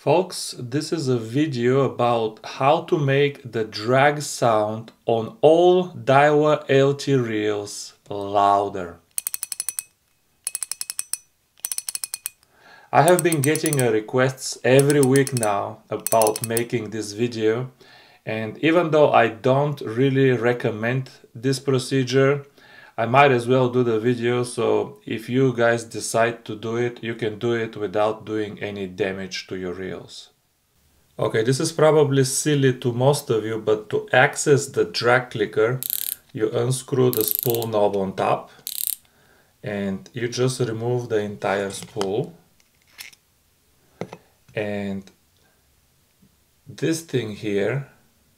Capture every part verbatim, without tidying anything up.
Folks, this is a video about how to make the drag sound on all DAIWA L T reels louder. I have been getting uh, requests every week now about making this video, and even though I don't really recommend this procedure, I might as well do the video, so if you guys decide to do it, you can do it without doing any damage to your reels. Okay, this is probably silly to most of you, but to access the drag clicker, you unscrew the spool knob on top and you just remove the entire spool. And this thing here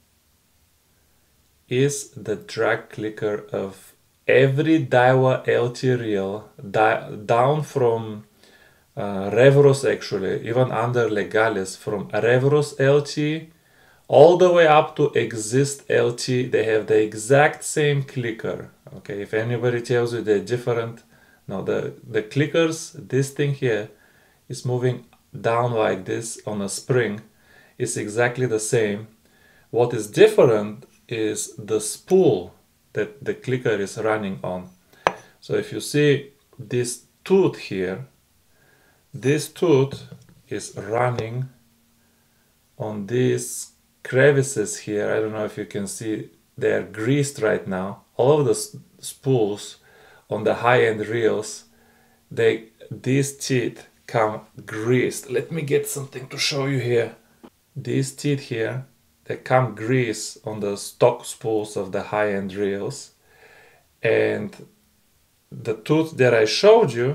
is the drag clicker of every DAIWA L T reel, di down from uh, Revros, actually, even under Legalis, from Revros L T all the way up to Exist L T, they have the exact same clicker. Okay, if anybody tells you they're different, no, the, the clickers, this thing here is moving down like this on a spring, is exactly the same. What is different is the spool that the clicker is running on. So if you see this tooth here, this tooth is running on these crevices here. I don't know if you can see, they are greased right now. All of the spools on the high-end reels, they these teeth come greased. Let me get something to show you here. These teeth here, they come grease on the stock spools of the high-end reels, and the tooth that I showed you,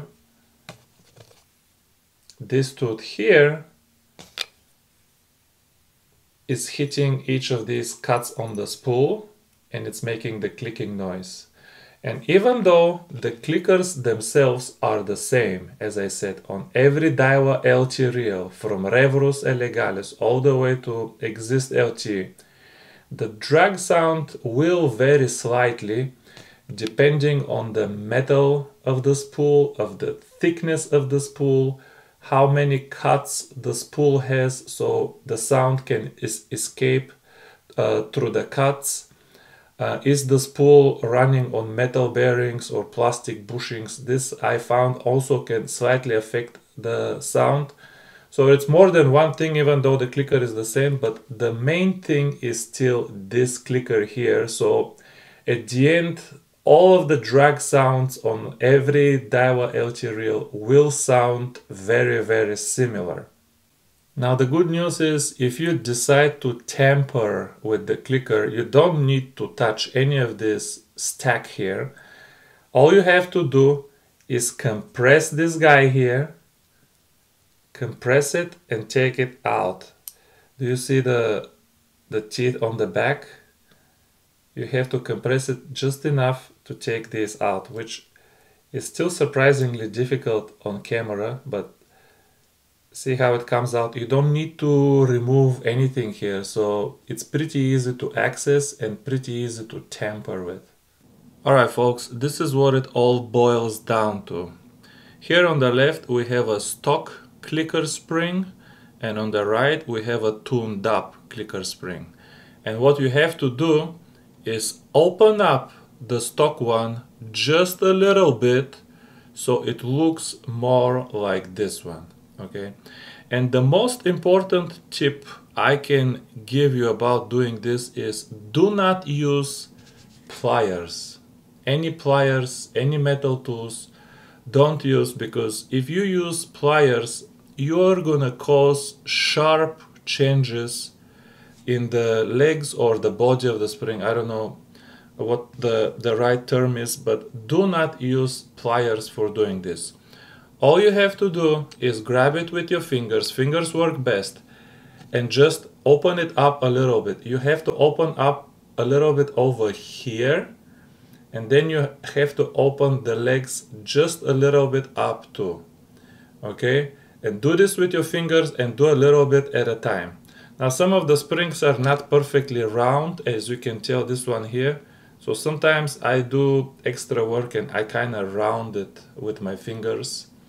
this tooth here, is hitting each of these cuts on the spool and it's making the clicking noise. And even though the clickers themselves are the same, as I said, on every DAIWA L T reel, from Revros and Legalis all the way to Exist L T, the drag sound will vary slightly depending on the metal of the spool, of the thickness of the spool, how many cuts the spool has, so the sound can is escape uh, through the cuts. Uh, is the spool running on metal bearings or plastic bushings? This I found also can slightly affect the sound. So it's more than one thing, even though the clicker is the same, but the main thing is still this clicker here. So at the end, all of the drag sounds on every DAIWA L T reel will sound very, very similar. Now the good news is, if you decide to tamper with the clicker, you don't need to touch any of this stack here. All you have to do is compress this guy here, compress it and take it out. Do you see the, the teeth on the back? You have to compress it just enough to take this out, which is still surprisingly difficult on camera, but see how it comes out. You don't need to remove anything here, so it's pretty easy to access and pretty easy to tamper with. Alright folks, this is what it all boils down to. Here on the left we have a stock clicker spring, and on the right we have a tuned up clicker spring. And what you have to do is open up the stock one just a little bit so it looks more like this one. Okay, and the most important tip I can give you about doing this is, do not use pliers. Any pliers, any metal tools, don't use, because if you use pliers, you're gonna cause sharp changes in the legs or the body of the spring. I don't know what the, the right term is, but do not use pliers for doing this. All you have to do is grab it with your fingers, fingers work best, and just open it up a little bit. You have to open up a little bit over here, and then you have to open the legs just a little bit up too. Okay? And do this with your fingers and do a little bit at a time. Now some of the springs are not perfectly round, as you can tell, this one here. So sometimes I do extra work and I kind of round it with my fingers.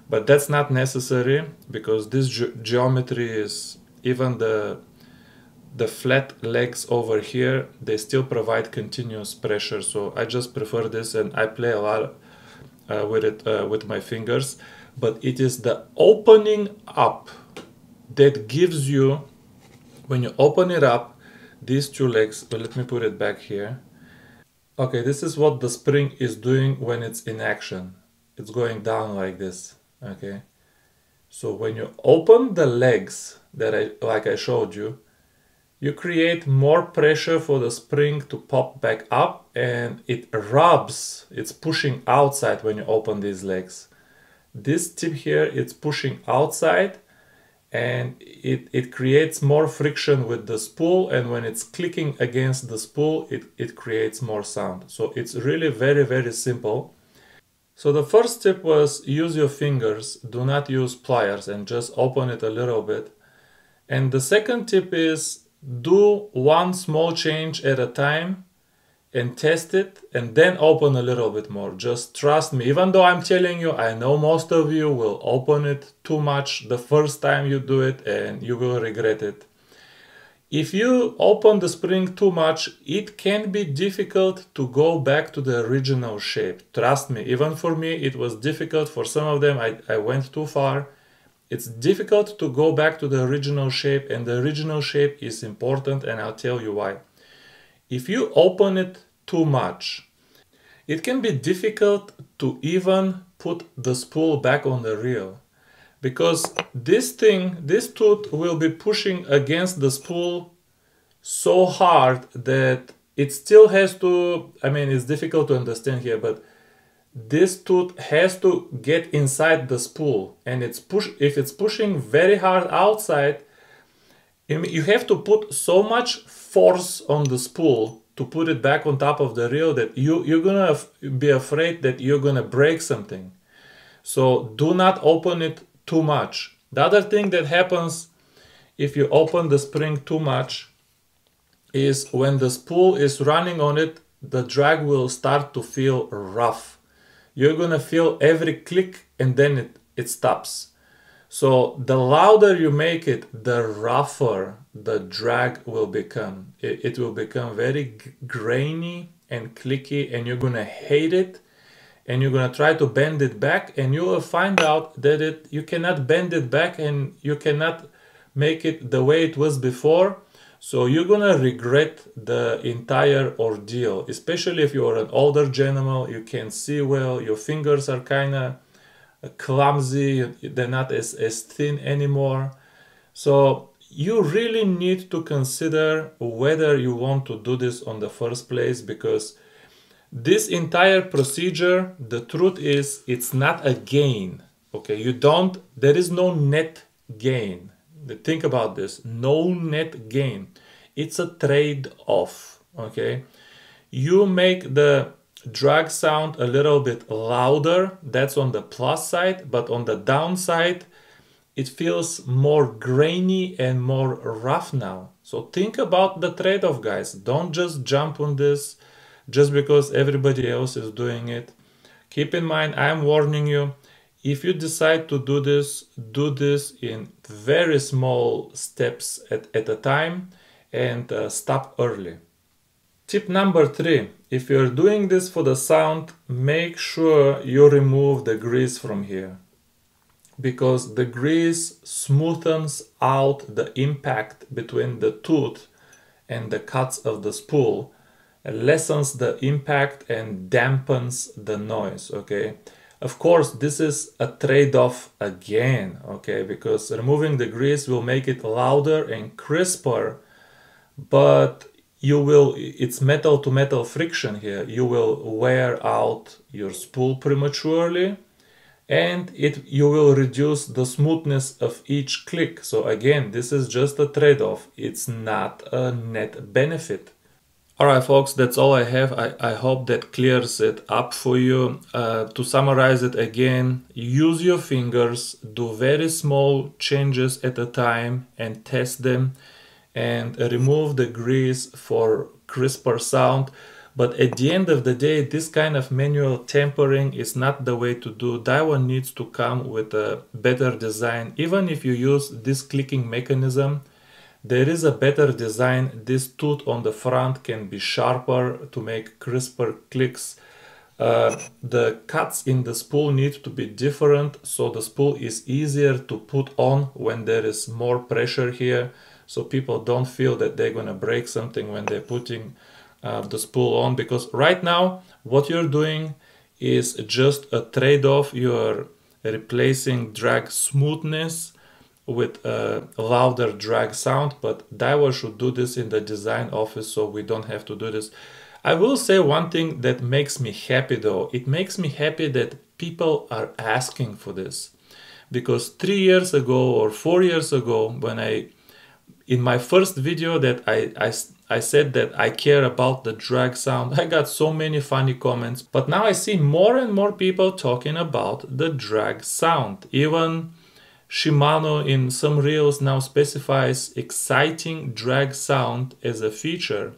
But that's not necessary, because this ge geometry is, even the the flat legs over here, they still provide continuous pressure. So I just prefer this, and I play a lot uh, with it uh, with my fingers. But it is the opening up that gives you, when you open it up, these two legs. But let me put it back here. Okay, this is what the spring is doing when it's in action. It's going down like this. Okay, so when you open the legs, that I like I showed you, you create more pressure for the spring to pop back up, and it rubs, it's pushing outside when you open these legs. This tip here, it's pushing outside, and it, it creates more friction with the spool, and when it's clicking against the spool, it, it creates more sound. So it's really very, very simple. So the first tip was use your fingers, do not use pliers, and just open it a little bit. And the second tip is do one small change at a time and test it, and then open a little bit more. Just trust me, even though I'm telling you, I know most of you will open it too much the first time you do it and you will regret it. If you open the spring too much, it can be difficult to go back to the original shape. Trust me, even for me, it was difficult. For some of them, I, I went too far. It's difficult to go back to the original shape, and the original shape is important, and I'll tell you why. If you open it too much, it can be difficult to even put the spool back on the reel, because this thing, this tooth will be pushing against the spool so hard that it still has to, I mean, it's difficult to understand here, but this tooth has to get inside the spool, and it's push, if it's pushing very hard outside, you have to put so much force on the spool to put it back on top of the reel that you, you're gonna be afraid that you're gonna break something. So do not open it too much. The other thing that happens if you open the spring too much is when the spool is running on it, the drag will start to feel rough. You're gonna feel every click, and then it, it stops. So the louder you make it, the rougher the drag will become. It, it will become very grainy and clicky, and you're gonna hate it, and you're gonna try to bend it back, and you will find out that it you cannot bend it back, and you cannot make it the way it was before. So you're gonna regret the entire ordeal, especially if you're an older gentleman, you can't see well, your fingers are kind of clumsy, they're not as, as thin anymore. So you really need to consider whether you want to do this on the first place, because this entire procedure, the truth is, it's not a gain. Okay, you don't, there is no net gain. Think about this, no net gain. It's a trade-off. Okay, you make the drag sound a little bit louder, that's on the plus side, but on the downside it feels more grainy and more rough now. So think about the trade-off, guys. Don't just jump on this just because everybody else is doing it. Keep in mind, I'm warning you, if you decide to do this, do this in very small steps at, at a time, and uh, stop early. Tip number three, if you're doing this for the sound, make sure you remove the grease from here, because the grease smoothens out the impact between the tooth and the cuts of the spool, lessens the impact and dampens the noise. Okay, of course this is a trade-off again, okay, because removing the grease will make it louder and crisper, but you will, it's metal to metal friction here, you will wear out your spool prematurely, and it you will reduce the smoothness of each click. So again, this is just a trade-off, it's not a net benefit. Alright folks, that's all I have. I, I hope that clears it up for you. Uh, to summarize it again, use your fingers, do very small changes at a time and test them, and remove the grease for crisper sound. But at the end of the day, this kind of manual tempering is not the way to do. DAIWA needs to come with a better design. Even if you use this clicking mechanism, there is a better design. This tooth on the front can be sharper to make crisper clicks. Uh, the cuts in the spool need to be different, so the spool is easier to put on when there is more pressure here, so people don't feel that they're gonna break something when they're putting uh, the spool on. Because right now what you're doing is just a trade-off. You're replacing drag smoothness with a louder drag sound, but DAIWA should do this in the design office, so we don't have to do this. I will say one thing that makes me happy though. It makes me happy that people are asking for this, because three years ago or four years ago, when I, in my first video that I, I, I said that I care about the drag sound, I got so many funny comments, but now I see more and more people talking about the drag sound. Even Shimano in some reels now specifies exciting drag sound as a feature.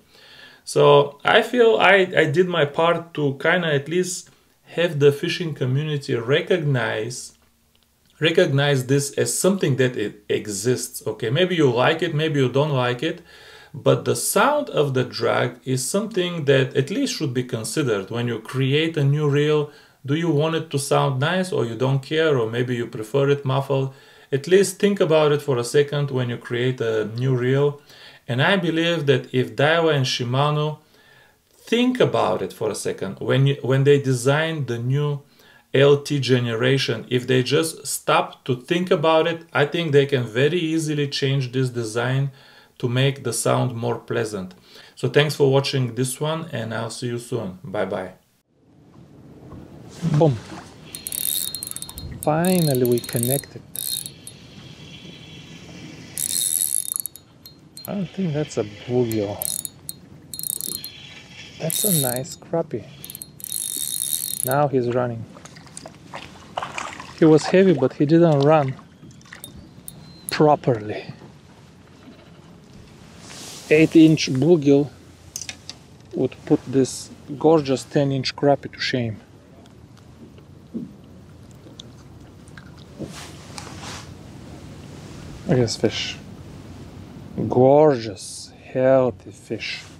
So I feel I, I did my part to kind of at least have the fishing community recognize recognize this as something that it exists. Okay, maybe you like it, maybe you don't like it, but the sound of the drag is something that at least should be considered when you create a new reel. Do you want it to sound nice, or you don't care, or maybe you prefer it muffled? At least think about it for a second when you create a new reel. And I believe that if DAIWA and Shimano think about it for a second, when, you, when they design the new L T generation, if they just stop to think about it, I think they can very easily change this design to make the sound more pleasant. So thanks for watching this one, and I'll see you soon. Bye bye. Boom. Finally we connected. I don't think that's a bluegill. That's a nice crappie. Now he's running. He was heavy, but he didn't run properly. eight inch bluegill would put this gorgeous ten inch crappie to shame. Look at this fish. Gorgeous, healthy fish.